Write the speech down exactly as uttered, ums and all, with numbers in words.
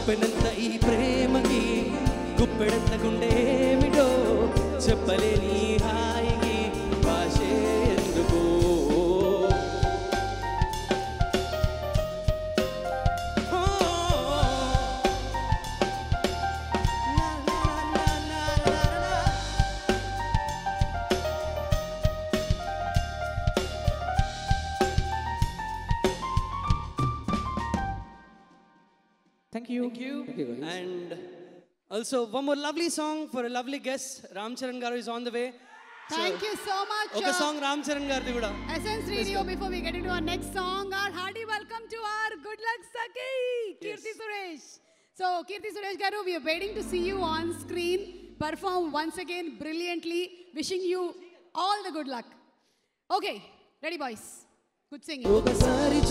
చెప్పనంత ఈ ప్రేమకి గుప్పెడంత గుండేమిటో చెప్పలేని హాయికి భాషే ఎందుకు Thank you. Thank you. Thank you guys. And also one more lovely song for a lovely guest. Ram Charan Garu is on the way. Thank so, you so much. Okay, song Ram Charan Garu kuda. Essence Radio. Before we get into our next song, our hearty welcome to our good luck Sakhi, Keerthy Suresh. So Keerthy Suresh Garu, we are waiting to see you on screen perform once again brilliantly. Wishing you all the good luck. Okay, ready boys. Good singing.